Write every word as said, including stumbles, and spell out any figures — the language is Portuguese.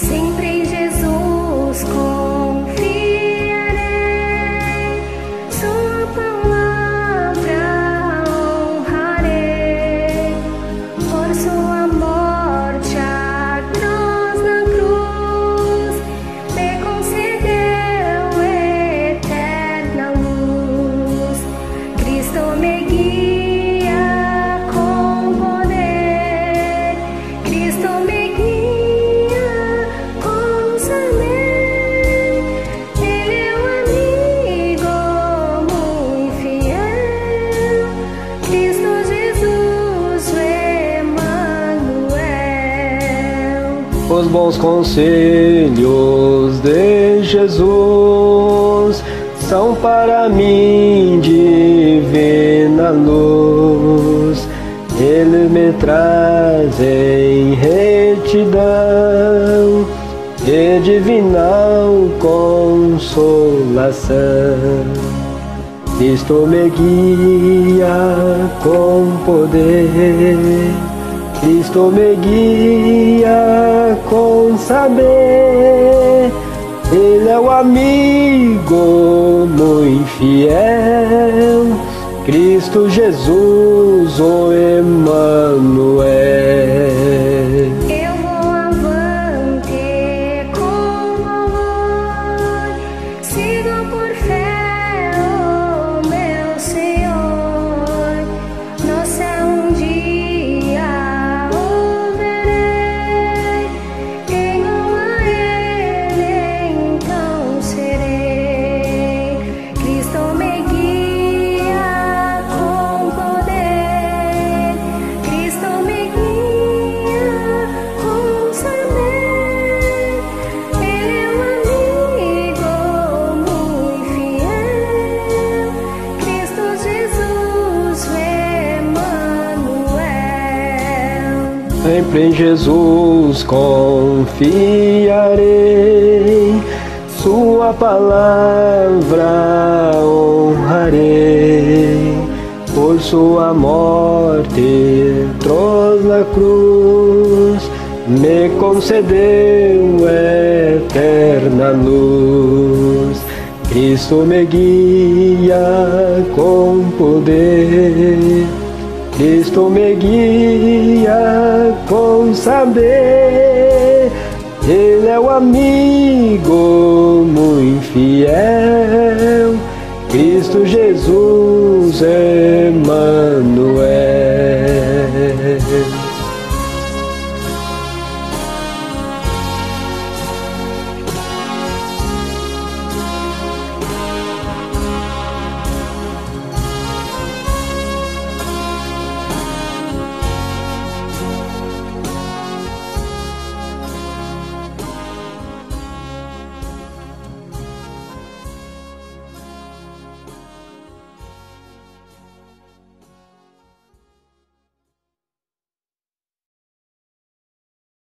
Sempre em Jesus confiarei, Sua palavra honrarei, por Sua morte atroz na cruz, me concedeu eterna luz. Cristo me guia com poder, Cristo me guia com saber. Ele é um amigo muito fiel, Cristo Jesus, o Emmanuel. Os bons conselhos de Jesus são para mim divina luz. Ele me traz em retidão e divinal consolação. Cristo me guia com poder, Cristo me guia com saber. Ele é o amigo muito fiel, Cristo Jesus, o Emmanuel. Eu vou avante com amor, sigo por fé o meu Senhor. No céu um dia o verei, igual a Ele então serei. Cristo me guia com poder, Cristo me guia com saber. Ele é um amigo muito fiel, Cristo Jesus, o Emmanuel. Sempre em Jesus confiarei, Sua palavra honrarei, por Sua morte atroz na cruz, me concedeu eterna luz. Cristo me guia com poder, Cristo me guia com saber. Ele é o amigo muito fiel, Cristo Jesus é